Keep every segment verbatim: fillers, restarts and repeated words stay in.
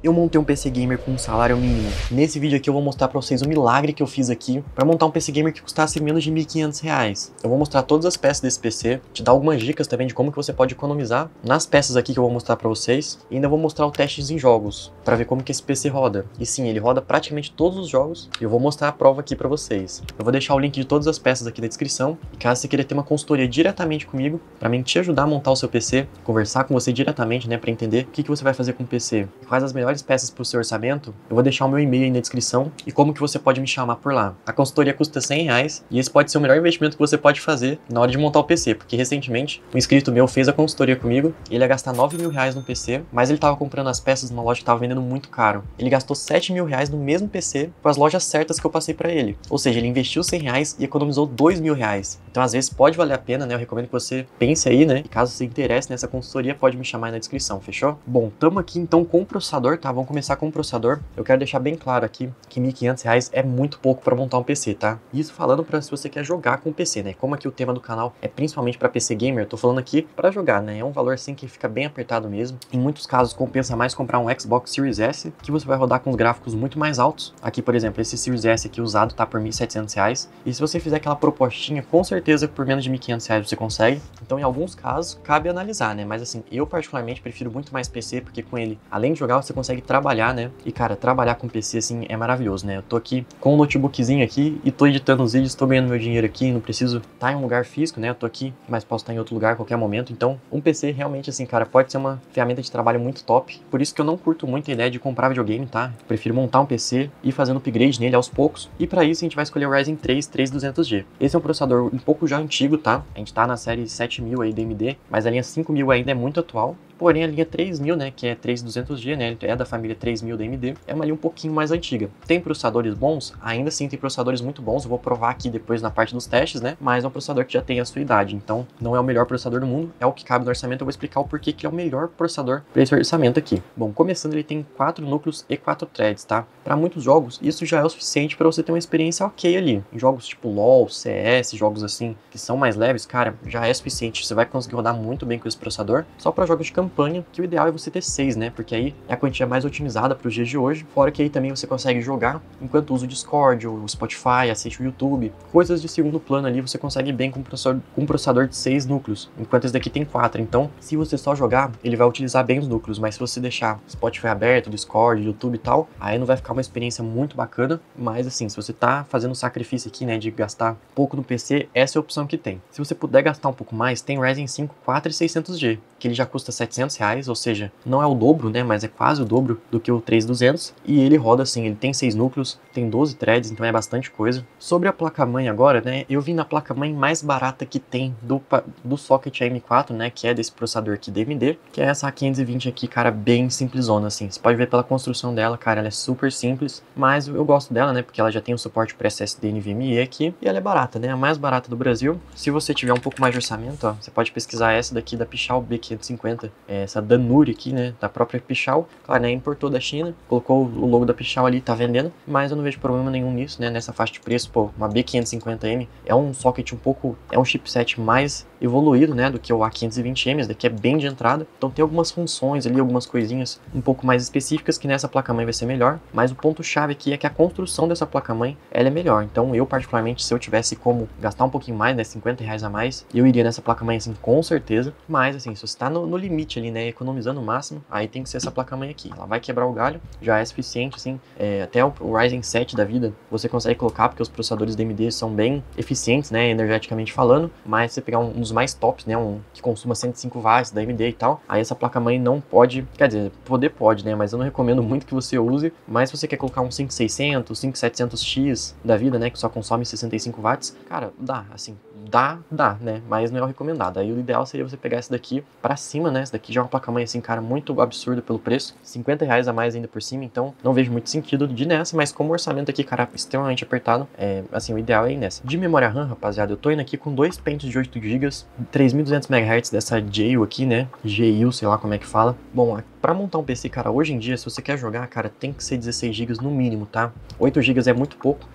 eu montei um P C Gamer com um salário mínimo. Nesse vídeo aqui eu vou mostrar pra vocês o milagre que eu fiz aqui pra montar um P C Gamer que custasse menos de mil e quinhentos reais. Eu vou mostrar todas as peças desse P C, te dar algumas dicas também de como que você pode economizar nas peças aqui que eu vou mostrar pra vocês. E ainda vou mostrar o testes em jogos, pra ver como que esse P C roda. E sim, ele roda praticamente todos os jogos e eu vou mostrar a prova aqui pra vocês. Eu vou deixar o link de todas as peças aqui na descrição. E caso você queira ter uma consultoria diretamente comigo, pra mim te ajudar a montar o seu P C, conversar com você diretamente, né, pra entender o que que você vai fazer com o P C, quais as melhores peças pro seu orçamento, eu vou deixar o meu e-mail aí na descrição e como que você pode me chamar por lá. A consultoria custa cem reais e esse pode ser o melhor investimento que você pode fazer na hora de montar o P C, porque recentemente um inscrito meu fez a consultoria comigo, ele ia gastar nove mil reais no P C, mas ele tava comprando as peças numa loja que tava vendendo muito caro. Ele gastou sete mil reais no mesmo P C com as lojas certas que eu passei pra ele. Ou seja, ele investiu cem reais e economizou dois mil reais. Então às vezes pode valer a pena, né? Eu recomendo que você pense aí, né? E caso você interesse nessa consultoria, pode me chamar aí na descrição, fechou? Bom, tamo aqui então com o processador, tá? Vamos começar com o processador. Eu quero deixar bem claro aqui que mil e quinhentos reais é muito pouco para montar um P C, tá? Isso falando para se você quer jogar com o P C, né? Como aqui o tema do canal é principalmente para P C Gamer, eu tô falando aqui para jogar, né? É um valor assim que fica bem apertado mesmo. Em muitos casos compensa mais comprar um Xbox Series S, que você vai rodar com os gráficos muito mais altos. Aqui, por exemplo, esse Series S aqui usado tá por mil e setecentos reais. E se você fizer aquela propostinha, com certeza por menos de mil e quinhentos reais você consegue. Então, em alguns casos, cabe analisar, né? Mas assim, eu particularmente prefiro muito mais P C, porque com ele, além de jogar, você consegue trabalhar, né? E cara, trabalhar com P C assim é maravilhoso, né? Eu tô aqui com um notebookzinho aqui e tô editando os vídeos, tô ganhando meu dinheiro aqui, não preciso estar em um lugar físico, né? Eu tô aqui, mas posso estar em outro lugar a qualquer momento. Então, um P C realmente assim, cara, pode ser uma ferramenta de trabalho muito top. Por isso que eu não curto muito a ideia de comprar videogame, tá? Eu prefiro montar um P C e ir fazendo upgrade nele aos poucos. E para isso a gente vai escolher o Ryzen três três mil e duzentos G. Esse é um processador um pouco já antigo, tá? A gente tá na série sete mil aí da A M D, mas a linha cinco mil ainda é muito atual. Porém, a linha três mil, né, que é três mil e duzentos G, né, é da família três mil da A M D, é uma linha um pouquinho mais antiga. Tem processadores bons? Ainda sim tem processadores muito bons, eu vou provar aqui depois na parte dos testes, né, mas é um processador que já tem a sua idade, então não é o melhor processador do mundo, é o que cabe no orçamento. Eu vou explicar o porquê que é o melhor processador para esse orçamento aqui. Bom, começando, ele tem quatro núcleos e quatro threads, tá? Para muitos jogos, isso já é o suficiente para você ter uma experiência ok ali. Em jogos tipo LoL, C S, jogos assim, que são mais leves, cara, já é suficiente, você vai conseguir rodar muito bem com esse processador. Só para jogos de campanha, que o ideal é você ter seis, né? Porque aí é a quantia mais otimizada para os dias de hoje. Fora que aí também você consegue jogar enquanto usa o Discord, o Spotify, assiste o YouTube. Coisas de segundo plano ali você consegue bem com um processador, com um processador de seis núcleos, enquanto esse daqui tem quatro. Então, se você só jogar, ele vai utilizar bem os núcleos. Mas se você deixar Spotify aberto, Discord, YouTube e tal, aí não vai ficar uma experiência muito bacana. Mas assim, se você tá fazendo um sacrifício aqui, né, de gastar pouco no P C, essa é a opção que tem. Se você puder gastar um pouco mais, tem o Ryzen cinco quatro mil e seiscentos G, que ele já custa setecentos reais. Ou seja, não é o dobro, né, mas é quase o dobro do que o três mil e duzentos, e ele roda assim, ele tem seis núcleos, tem doze threads, então é bastante coisa. Sobre a placa-mãe agora, né, eu vim na placa-mãe mais barata que tem do, do socket A M quatro, né, que é desse processador aqui da A M D, que é essa A quinhentos e vinte aqui, cara, bem simplesona, assim. Você pode ver pela construção dela, cara, ela é super simples, mas eu gosto dela, né, porque ela já tem o suporte para S S D N V M E aqui, e ela é barata, né, a mais barata do Brasil. Se você tiver um pouco mais de orçamento, ó, você pode pesquisar essa daqui da Pichau B quinhentos e cinquenta, é, essa Danuri aqui, né, da própria Pichau. Claro, né, importou da China, colocou o logo da Pichau ali, tá vendendo, mas eu não vejo problema nenhum nisso, né, nessa faixa de preço. Pô, uma B quinhentos e cinquenta M é um socket um pouco, é um chipset mais evoluído, né, do que o A quinhentos e vinte M, esse daqui é bem de entrada, então tem algumas funções ali, algumas coisinhas um pouco mais específicas que nessa placa-mãe vai ser melhor, mas o ponto-chave aqui é que a construção dessa placa-mãe, ela é melhor. Então eu, particularmente, se eu tivesse como gastar um pouquinho mais, né, cinquenta reais a mais, eu iria nessa placa-mãe, assim, com certeza. Mas, assim, se você tá no, no limite ali, né, economizando o máximo, aí tem que ser essa placa-mãe aqui. Ela vai quebrar o galho, já é suficiente, assim, é, até o, o Ryzen sete da vida você consegue colocar, porque os processadores da A M D são bem eficientes, né, energeticamente falando, mas se você pegar um, um dos mais tops, né, um que consuma cento e cinco watts da A M D e tal, aí essa placa-mãe não pode, quer dizer, poder pode, né, mas eu não recomendo muito que você use. Mas se você quer colocar um cinco mil e seiscentos, cinco mil e setecentos X da vida, né, que só consome sessenta e cinco watts, cara, dá, assim, dá, dá, né, mas não é o recomendado. Aí o ideal seria você pegar essa daqui pra cima, né, essa daqui já é uma placa-mãe, assim, cara, muito absurda pelo preço, cinquenta reais a mais ainda por cima, então não vejo muito sentido de ir nessa, mas como o orçamento aqui, cara, extremamente apertado, é, assim, o ideal é ir nessa. De memória RAM, rapaziada, eu tô indo aqui com dois pentes de oito gigas, três mil e duzentos megahertz dessa J I O aqui, né, G I O, sei lá como é que fala. Bom, pra montar um P C, cara, hoje em dia, se você quer jogar, cara, tem que ser dezesseis gigas no mínimo, tá? oito gigas é muito pouco,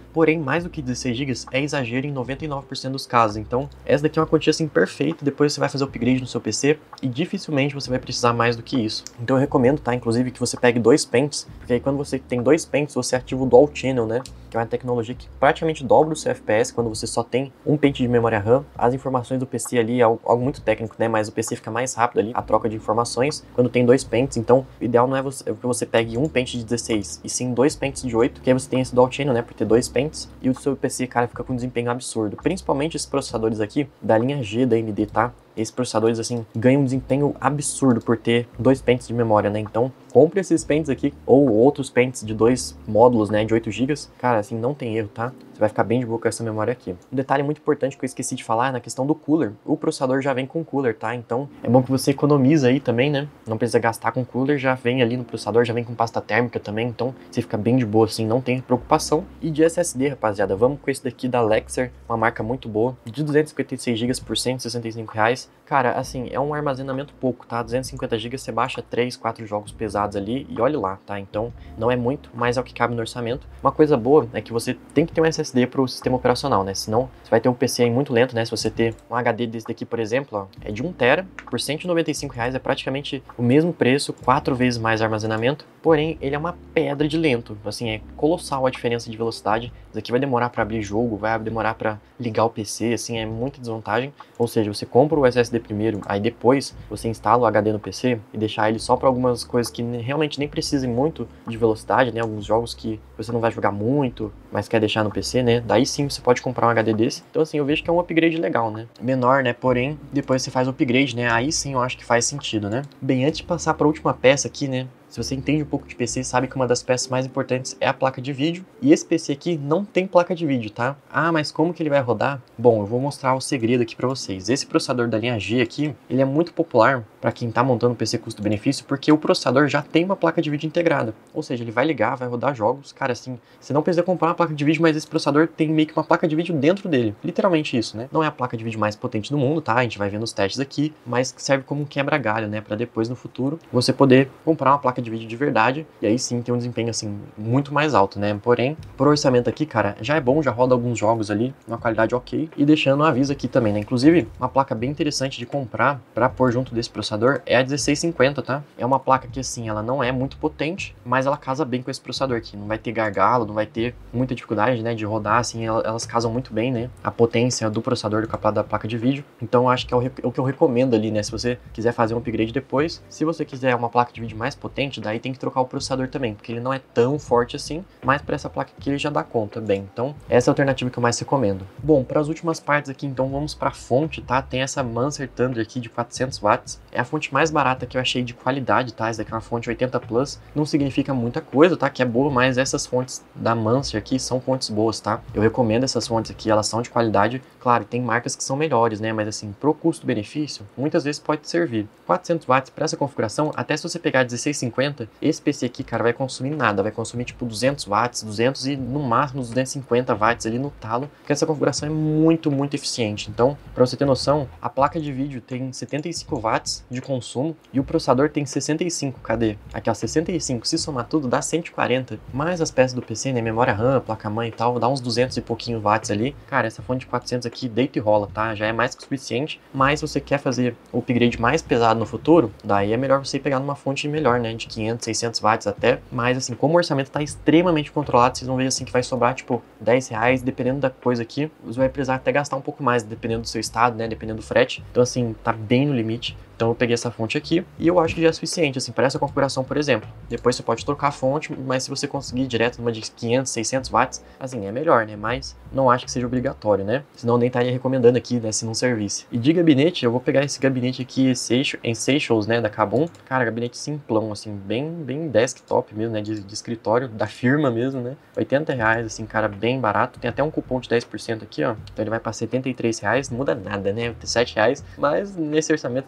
Porém, mais do que dezesseis gigas é exagero em noventa e nove por cento dos casos. Então, essa daqui é uma quantia assim perfeita, depois você vai fazer o upgrade no seu P C e dificilmente você vai precisar mais do que isso. Então eu recomendo, tá, inclusive, que você pegue dois pentes, porque aí quando você tem dois pentes, você ativa o Dual Channel, né, que é uma tecnologia que praticamente dobra o seu F P S quando você só tem um pente de memória RAM. As informações do P C ali é algo, algo muito técnico, né, mas o P C fica mais rápido ali, a troca de informações, quando tem dois pentes. Então, o ideal não é você, é que você pegue um pente de dezesseis, e sim dois pentes de oito, que aí você tem esse Dual Channel, né, por ter dois pentes, e o seu P C, cara, fica com um desempenho absurdo. Principalmente esses processadores aqui, da linha G da A M D, tá? Esses processadores, assim, ganham um desempenho absurdo por ter dois pentes de memória, né? Então, compre esses pentes aqui, ou outros pentes de dois módulos, né, de oito gigas. Cara, assim, não tem erro, tá? Você vai ficar bem de boa com essa memória aqui. Um detalhe muito importante que eu esqueci de falar é na questão do cooler. O processador já vem com cooler, tá? Então, é bom que você economiza aí também, né? Não precisa gastar com cooler, já vem ali no processador, já vem com pasta térmica também. Então, você fica bem de boa, assim, não tem preocupação. E de S S D, rapaziada, vamos com esse daqui da Lexer, uma marca muito boa, de duzentos e cinquenta e seis gigas por cento e sessenta e cinco reais. Cara, assim, é um armazenamento pouco, tá? duzentos e cinquenta gigas, você baixa três, quatro jogos pesados ali e olha lá, tá? Então, não é muito, mas é o que cabe no orçamento. Uma coisa boa é que você tem que ter um S S D pro sistema operacional, né? Senão, você vai ter um P C aí muito lento, né? Se você ter um H D desse daqui, por exemplo, ó, é de um tera, por cento e noventa e cinco reais, é praticamente o mesmo preço, quatro vezes mais armazenamento, porém, ele é uma pedra de lento. Assim, é colossal a diferença de velocidade. Isso aqui vai demorar para abrir jogo, vai demorar para ligar o P C, assim, é muita desvantagem. Ou seja, você compra o S S D primeiro, aí depois você instala o H D no P C e deixar ele só para algumas coisas que realmente nem precisem muito de velocidade, né? Alguns jogos que você não vai jogar muito, mas quer deixar no P C, né? Daí sim você pode comprar um H D desse. Então assim, eu vejo que é um upgrade legal, né? Menor, né? Porém, depois você faz o upgrade, né? Aí sim eu acho que faz sentido, né? Bem, antes de passar para a última peça aqui, né? Se você entende um pouco de P C, sabe que uma das peças mais importantes é a placa de vídeo. E esse P C aqui não tem placa de vídeo, tá? Ah, mas como que ele vai rodar? Bom, eu vou mostrar o segredo aqui pra vocês. Esse processador da linha G aqui, ele é muito popular para quem tá montando um P C custo-benefício, porque o processador já tem uma placa de vídeo integrada. Ou seja, ele vai ligar, vai rodar jogos. Cara, assim, você não precisa comprar uma placa de vídeo, mas esse processador tem meio que uma placa de vídeo dentro dele. Literalmente isso, né? Não é a placa de vídeo mais potente do mundo, tá? A gente vai ver nos testes aqui, mas serve como um quebra-galho, né? Para depois, no futuro, você poder comprar uma placa de vídeo de verdade, e aí sim tem um desempenho assim muito mais alto, né? Porém, por orçamento aqui, cara, já é bom, já roda alguns jogos ali, uma qualidade ok, e deixando um aviso aqui também, né? Inclusive, uma placa bem interessante de comprar para pôr junto desse processador é a dezesseis cinquenta, tá? É uma placa que assim, ela não é muito potente, mas ela casa bem com esse processador aqui, não vai ter gargalo, não vai ter muita dificuldade, né, de rodar, assim, elas casam muito bem, né? A potência do processador com a da placa de vídeo, então eu acho que é o, o que eu recomendo ali, né? Se você quiser fazer um upgrade depois, se você quiser uma placa de vídeo mais potente, daí tem que trocar o processador também, porque ele não é tão forte assim, mas para essa placa aqui ele já dá conta bem. Então, essa é a alternativa que eu mais recomendo. Bom, para as últimas partes aqui, então vamos para a fonte, tá? Tem essa Mancer Thunder aqui de quatrocentos watts. É a fonte mais barata que eu achei de qualidade, tá? Essa daqui é uma fonte oitenta plus. Não significa muita coisa, tá? Que é boa, mas essas fontes da Mancer aqui são fontes boas, tá? Eu recomendo essas fontes aqui, elas são de qualidade. Claro, tem marcas que são melhores, né? Mas assim, pro custo-benefício, muitas vezes pode servir. quatrocentos watts para essa configuração, até se você pegar dezesseis cinquenta, esse P C aqui, cara, vai consumir nada, vai consumir tipo duzentos watts, duzentos e no máximo duzentos e cinquenta watts ali no talo, porque essa configuração é muito, muito eficiente. Então, para você ter noção, a placa de vídeo tem setenta e cinco watts de consumo e o processador tem sessenta e cinco, cadê? Aqui ó, sessenta e cinco, se somar tudo dá cento e quarenta, mais as peças do P C, né, memória RAM, placa-mãe e tal, dá uns duzentos e pouquinho watts ali. Cara, essa fonte de quatrocentos aqui deita e rola, tá? Já é mais que o suficiente, mas se você quer fazer o upgrade mais pesado no futuro, daí é melhor você pegar numa fonte melhor, né, de quinhentos, seiscentos watts até, mas assim, como o orçamento está extremamente controlado, vocês vão ver assim que vai sobrar tipo dez reais, dependendo da coisa aqui, você vai precisar até gastar um pouco mais, dependendo do seu estado, né, dependendo do frete, então assim, tá bem no limite. Então eu peguei essa fonte aqui e eu acho que já é suficiente, assim, para essa configuração, por exemplo. Depois você pode trocar a fonte, mas se você conseguir direto numa de quinhentos, seiscentos watts, assim, é melhor, né? Mas não acho que seja obrigatório, né? Senão eu nem estaria recomendando aqui, né, se não servisse. E de gabinete, eu vou pegar esse gabinete aqui, Essentials, né, da Kabum. Cara, gabinete simplão, assim, bem, bem desktop mesmo, né, de, de escritório, da firma mesmo, né? oitenta reais, assim, cara, bem barato. Tem até um cupom de dez por cento aqui, ó. Então ele vai para setenta e três reais, não muda nada, né? sete reais, mas nesse orçamento, né, qualquer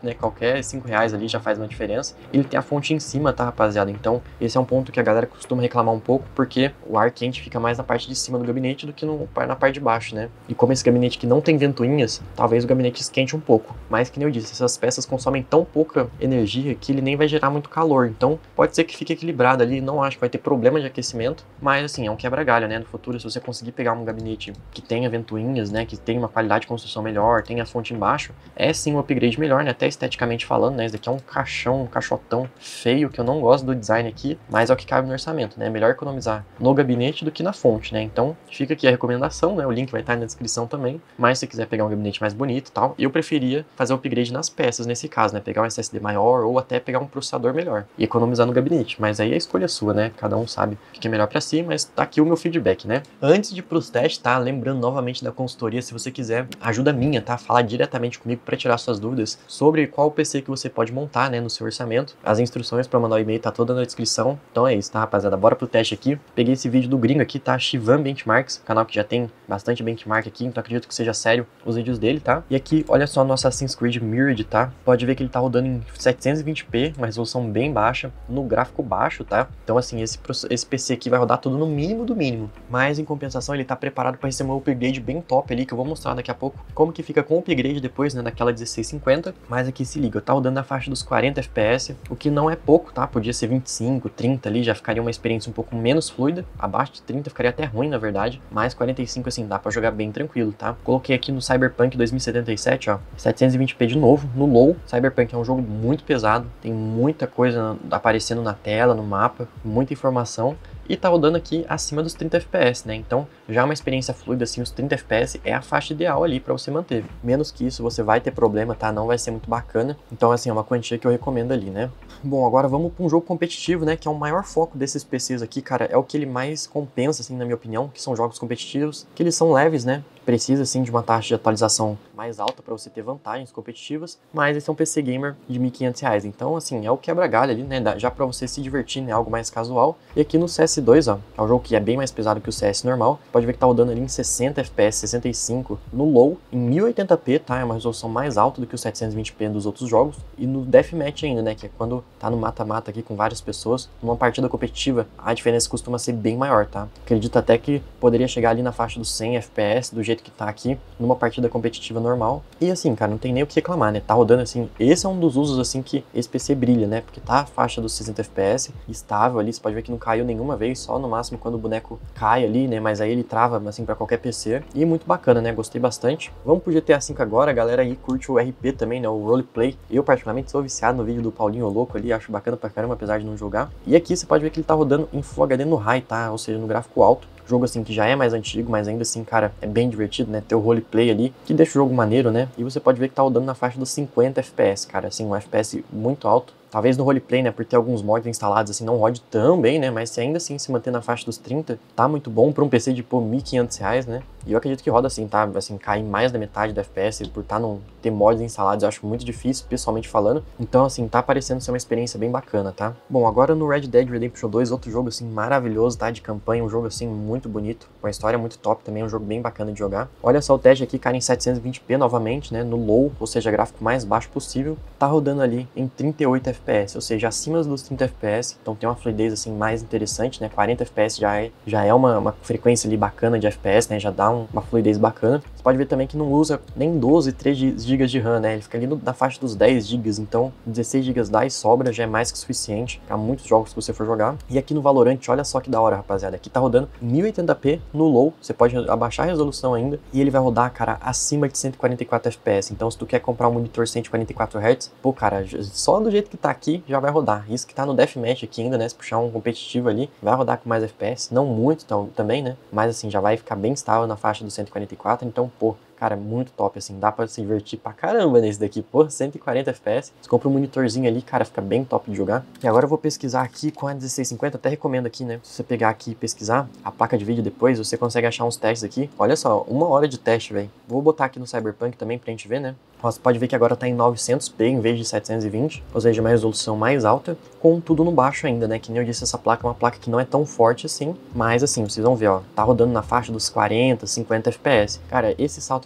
qualquer cinco reais ali já faz uma diferença. Ele tem a fonte em cima, tá, rapaziada? Então, esse é um ponto que a galera costuma reclamar um pouco, porque o ar quente fica mais na parte de cima do gabinete do que no, na parte de baixo, né? E como esse gabinete aqui não tem ventoinhas, talvez o gabinete esquente um pouco. Mas, que nem eu disse, essas peças consomem tão pouca energia que ele nem vai gerar muito calor. Então, pode ser que fique equilibrado ali. Não acho que vai ter problema de aquecimento, mas, assim, é um quebra-galho, né? No futuro, se você conseguir pegar um gabinete que tenha ventoinhas, né? Que tenha uma qualidade de construção melhor, tenha a fonte embaixo, é sim um upgrade melhor, né? Até esteticamente falando, né? Esse daqui é um caixão, um caixotão feio, que eu não gosto do design aqui, mas é o que cabe no orçamento, né? É melhor economizar no gabinete do que na fonte, né? Então, fica aqui a recomendação, né? O link vai estar na descrição também, mas se você quiser pegar um gabinete mais bonito e tal, eu preferia fazer o upgrade nas peças nesse caso, né? Pegar um S S D maior ou até pegar um processador melhor e economizar no gabinete, mas aí é a escolha sua, né? Cada um sabe o que é melhor pra si, mas tá aqui o meu feedback, né? Antes de ir pros testes, tá? Lembrando novamente da consultoria, se você quiser ajuda minha, tá? Falar diretamente comigo para tirar suas dúvidas sobre qual P C que você pode montar, né? No seu orçamento. As instruções para mandar o e-mail tá toda na descrição. Então é isso, tá, rapaziada? Bora pro teste aqui. Peguei esse vídeo do gringo aqui, tá? Shivan Benchmarks, canal que já tem bastante benchmark aqui, então acredito que seja sério os vídeos dele, tá? E aqui, olha só no Assassin's Creed Mirrored, tá? Pode ver que ele tá rodando em setecentos e vinte p, uma resolução bem baixa, no gráfico baixo, tá? Então assim, esse, esse P C aqui vai rodar tudo no mínimo do mínimo, mas em compensação ele tá preparado para receber um upgrade bem top ali, que eu vou mostrar daqui a pouco como que fica com o upgrade depois, né, daquela dezesseis cinquenta, mas aqui se liga, tá rodando na faixa dos quarenta F P S, o que não é pouco, tá? Podia ser vinte e cinco, trinta ali, já ficaria uma experiência um pouco menos fluida, abaixo de trinta ficaria até ruim, na verdade, mas quarenta e cinco assim, dá pra jogar bem tranquilo, tá? Coloquei aqui no Cyberpunk dois mil e setenta e sete, ó, setecentos e vinte p de novo, no low. Cyberpunk é um jogo muito pesado, tem muita coisa aparecendo na tela, no mapa, muita informação, e tá rodando aqui acima dos trinta F P S, né? Então, já uma experiência fluida, assim, os trinta F P S é a faixa ideal ali pra você manter. Menos que isso, você vai ter problema, tá? Não vai ser muito bacana. Então, assim, é uma quantia que eu recomendo ali, né? Bom, agora vamos pra um jogo competitivo, né? Que é o maior foco desses P Cs aqui, cara. É o que ele mais compensa, assim, na minha opinião, que são jogos competitivos, que eles são leves, né? Precisa, sim, de uma taxa de atualização mais alta para você ter vantagens competitivas, mas esse é um P C gamer de mil e quinhentos reais, então, assim, é o quebra-galho ali, né, já para você se divertir, né, algo mais casual. E aqui no C S dois, ó, é um jogo que é bem mais pesado que o C S normal, pode ver que tá rodando ali em sessenta F P S, sessenta e cinco no low, em mil e oitenta p, tá, é uma resolução mais alta do que o setecentos e vinte p dos outros jogos, e no Deathmatch ainda, né, que é quando tá no mata-mata aqui com várias pessoas, numa partida competitiva, a diferença costuma ser bem maior, tá, acredito até que poderia chegar ali na faixa dos cem F P S, do jeito que tá aqui, numa partida competitiva normal. E assim, cara, não tem nem o que reclamar, né? Tá rodando assim, esse é um dos usos assim que esse P C brilha, né? Porque tá a faixa dos sessenta F P S, estável ali, você pode ver que não caiu nenhuma vez, só no máximo quando o boneco cai ali, né? Mas aí ele trava, assim, pra qualquer P C. E muito bacana, né? Gostei bastante. Vamos pro G T A cinco agora, a galera aí curte o R P também, né? O roleplay. Eu, particularmente, sou viciado no vídeo do Paulinho Louco ali, acho bacana pra caramba, apesar de não jogar. E aqui você pode ver que ele tá rodando em Full H D no high, tá? Ou seja, no gráfico alto. Jogo assim que já é mais antigo, mas ainda assim, cara, é bem divertido, né? Ter o roleplay ali, que deixa o jogo maneiro, né? E você pode ver que tá rodando na faixa dos cinquenta F P S, cara, assim, um F P S muito alto. Talvez no roleplay, né, por ter alguns mods instalados, assim, não rode tão bem, né, mas se ainda assim se manter na faixa dos trinta, tá muito bom para um P C de, pô, mil e quinhentos reais, né? E eu acredito que roda assim, tá? Assim, cai mais da metade do F P S por tá num, ter mods instalados, eu acho muito difícil, pessoalmente falando. Então, assim, tá parecendo ser uma experiência bem bacana, tá? Bom, agora no Red Dead Redemption dois, outro jogo, assim, maravilhoso, tá? De campanha, um jogo, assim, muito bonito, uma história muito top também, um jogo bem bacana de jogar. Olha só o teste aqui, cara, em setecentos e vinte p novamente, né? No low, ou seja, gráfico mais baixo possível. Tá rodando ali em trinta e oito F P S, ou seja, acima dos trinta F P S, então tem uma fluidez, assim, mais interessante, né? quarenta F P S já é, já é uma, uma frequência ali bacana de F P S, né? Já dá um, uma fluidez bacana. Você pode ver também que não usa nem doze, três gigas de RAM, né? Ele fica ali no, na faixa dos dez gigas, então dezesseis gigas dá e sobra, já é mais que suficiente para muitos jogos que você for jogar. E aqui no Valorant, olha só que da hora, rapaziada. Aqui tá rodando mil e oitenta p no low, você pode abaixar a resolução ainda, e ele vai rodar, cara, acima de cento e quarenta e quatro F P S. Então se tu quer comprar um monitor cento e quarenta e quatro hertz, pô, cara, só do jeito que tá aqui, já vai rodar. Isso que tá no Deathmatch aqui ainda, né? Se puxar um competitivo ali, vai rodar com mais F P S. Não muito então, também, né? Mas assim, já vai ficar bem estável na faixa dos cento e quarenta e quatro, então, pô, cara, muito top, assim, dá pra se divertir pra caramba nesse daqui, pô, cento e quarenta F P S, você compra um monitorzinho ali, cara, fica bem top de jogar. E agora eu vou pesquisar aqui com a dezesseis cinquenta, até recomendo aqui, né, se você pegar aqui e pesquisar a placa de vídeo depois, você consegue achar uns testes aqui, olha só, uma hora de teste, velho. Vou botar aqui no Cyberpunk também pra gente ver, né. Você pode ver que agora tá em novecentos p em vez de setecentos e vinte, ou seja, uma resolução mais alta, com tudo no baixo ainda, né, que nem eu disse, essa placa é uma placa que não é tão forte assim, mas assim, vocês vão ver, ó, tá rodando na faixa dos quarenta, cinquenta F P S. Cara, esse salto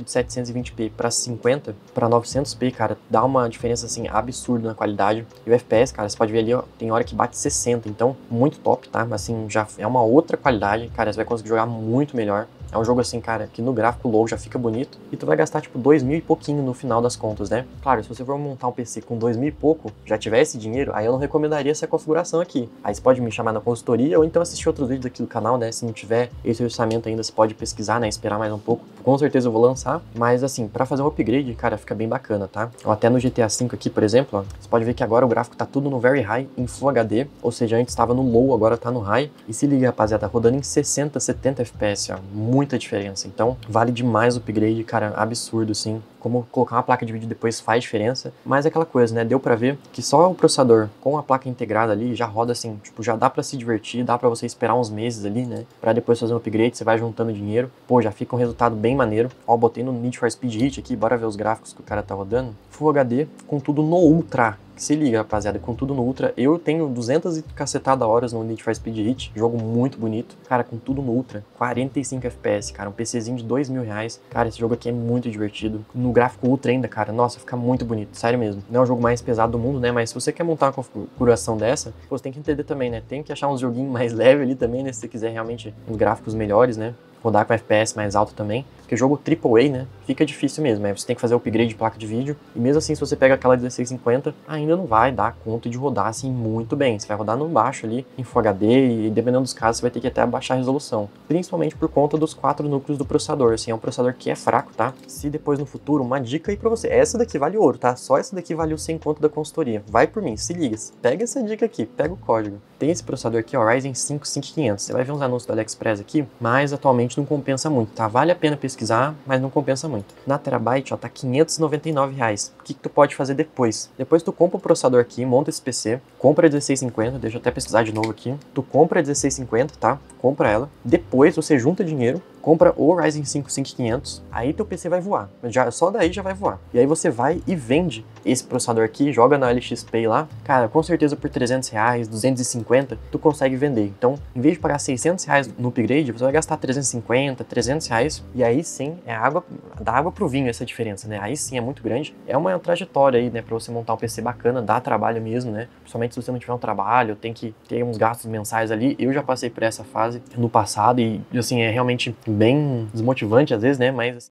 de setecentos e vinte p para cinquenta, para novecentos p, cara, dá uma diferença, assim, absurda na qualidade. E o F P S, cara, você pode ver ali, ó, tem hora que bate sessenta, então, muito top, tá? Assim, já é uma outra qualidade, cara, você vai conseguir jogar muito melhor. É um jogo assim, cara, que no gráfico low já fica bonito e tu vai gastar tipo dois mil e pouquinho no final das contas, né? Claro, se você for montar um P C com dois mil e pouco, já tiver esse dinheiro, aí eu não recomendaria essa configuração aqui. Aí você pode me chamar na consultoria ou então assistir outros vídeos aqui do canal, né? Se não tiver esse orçamento ainda, você pode pesquisar, né? Esperar mais um pouco. Com certeza eu vou lançar, mas assim, pra fazer um upgrade, cara, fica bem bacana, tá? Ou até no G T A cinco aqui, por exemplo, ó, você pode ver que agora o gráfico tá tudo no Very High, em Full H D, ou seja, antes estava no Low, agora tá no High. E se liga, rapaziada, tá rodando em sessenta, setenta F P S, ó, muita diferença. Então, vale demais o upgrade, cara, absurdo, sim. Como colocar uma placa de vídeo depois faz diferença, mas é aquela coisa, né, deu pra ver que só o processador com a placa integrada ali já roda assim, tipo, já dá pra se divertir, dá pra você esperar uns meses ali, né, pra depois fazer um upgrade, você vai juntando dinheiro, pô, já fica um resultado bem maneiro. Ó, botei no Need for Speed Heat aqui, bora ver os gráficos que o cara tá rodando. Full H D, com tudo no Ultra. Se liga, rapaziada, com tudo no Ultra, eu tenho duzentas e cacetada horas no Need for Speed Heat, jogo muito bonito, cara, com tudo no Ultra, quarenta e cinco F P S, cara, um PCzinho de dois mil reais, cara, esse jogo aqui é muito divertido, no gráfico Ultra ainda, cara, nossa, fica muito bonito, sério mesmo, não é o jogo mais pesado do mundo, né, mas se você quer montar uma configuração dessa, pô, você tem que entender também, né, tem que achar uns joguinhos mais leve ali também, né, se você quiser realmente uns gráficos melhores, né, rodar com F P S mais alto também, porque jogo triplo A, né, fica difícil mesmo, aí você tem que fazer o upgrade de placa de vídeo, e mesmo assim, se você pega aquela dezesseis cinquenta, ainda não vai dar conta de rodar assim muito bem, você vai rodar no baixo ali, em Full H D, e dependendo dos casos, você vai ter que até abaixar a resolução, principalmente por conta dos quatro núcleos do processador, assim, é um processador que é fraco, tá? Se depois no futuro, uma dica aí pra você, essa daqui vale ouro, tá? Só essa daqui vale o cem conto da consultoria, vai por mim, se liga, pega essa dica aqui, pega o código. Tem esse processador aqui, ó, Ryzen cinco cinco mil e quinhentos, você vai ver uns anúncios do AliExpress aqui, mas atualmente não compensa muito, tá? Vale a pena pesquisar, mas não compensa muito. Na Terabyte, ó, tá quinhentos e noventa e nove reais. O que que tu pode fazer depois? Depois tu compra o processador aqui, monta esse P C, compra a dezesseis cinquenta, deixa eu até pesquisar de novo aqui. Tu compra a dezesseis cinquenta, tá? Compra ela. Depois você junta dinheiro, compra o Ryzen cinco cinco mil e quinhentos, aí teu P C vai voar. Já, só daí já vai voar. E aí você vai e vende esse processador aqui, joga na L X Pay lá. Cara, com certeza por trezentos reais, duzentos e cinquenta, tu consegue vender. Então, em vez de pagar seiscentos reais no upgrade, você vai gastar trezentos e cinquenta, trezentos reais. E aí sim, é água, dá água pro vinho essa diferença, né? Aí sim é muito grande. É uma trajetória aí, né, pra você montar um P C bacana, dá trabalho mesmo, né? Principalmente se você não tiver um trabalho, tem que ter uns gastos mensais ali. Eu já passei por essa fase no passado e, assim, é realmente bem desmotivante às vezes, né? Mas